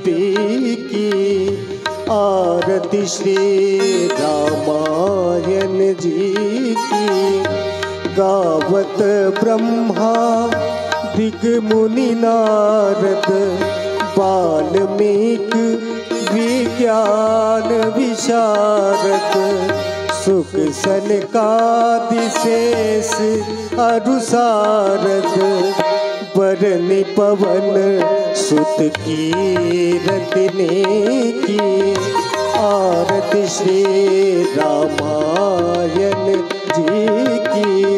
अभी की आरती श्री रामायण जी की। गावत ब्रह्मा दिग मुनि नारद वाल्मीकि विज्ञान विशारद। सुख सनकादि शेष अरुसारद बरनि पवन सुत कीरतने की आरती श्री रामायण जी की।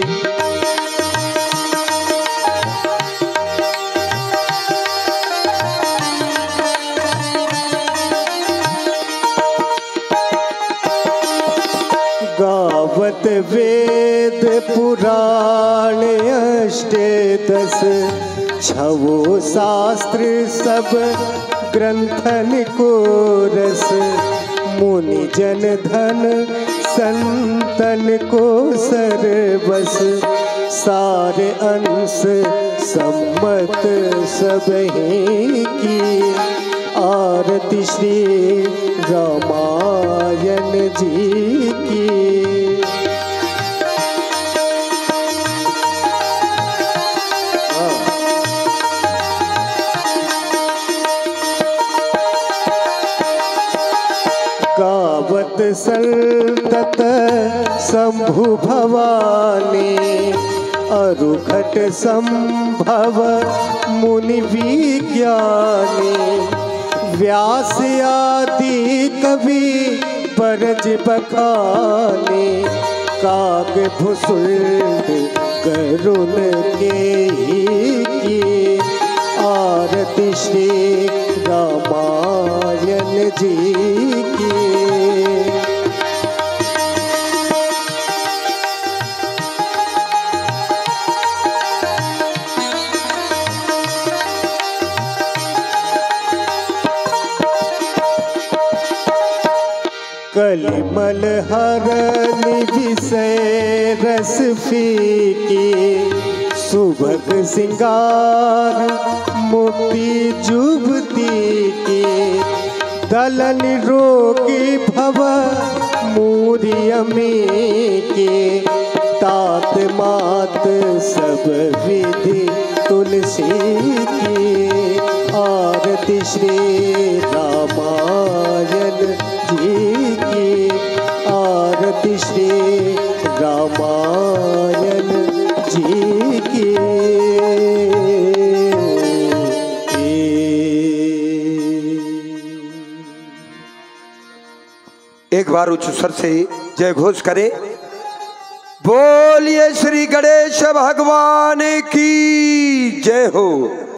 गावत वेद पुराण अष्टदश छवो शास्त्र सब ग्रंथन को रस। मुनि जन धन संतन को सरबस सारे अंश सम्मत सबहीं की आरती श्री रामायण जी की। गावत संतत शंभु भवानी अरुघट संभव मुनि विज्ञानी। व्यास आदि कवि बरज बखाने काग भुसुंड गरुण के ही की आरती श्री रामायण जी की। कलिमल हरनि विषय रस फीकी। सुभग सिंगार मोती जुबती की। दलन रोगी भव मूरियमी के। तात मात सब विधि तुलसी की आरती श्री रामायण जी की आरती श्री रामायण जी की। एक बार उच्च स्वर से जय घोष करे। बोलिए श्री गणेश भगवान की जय हो।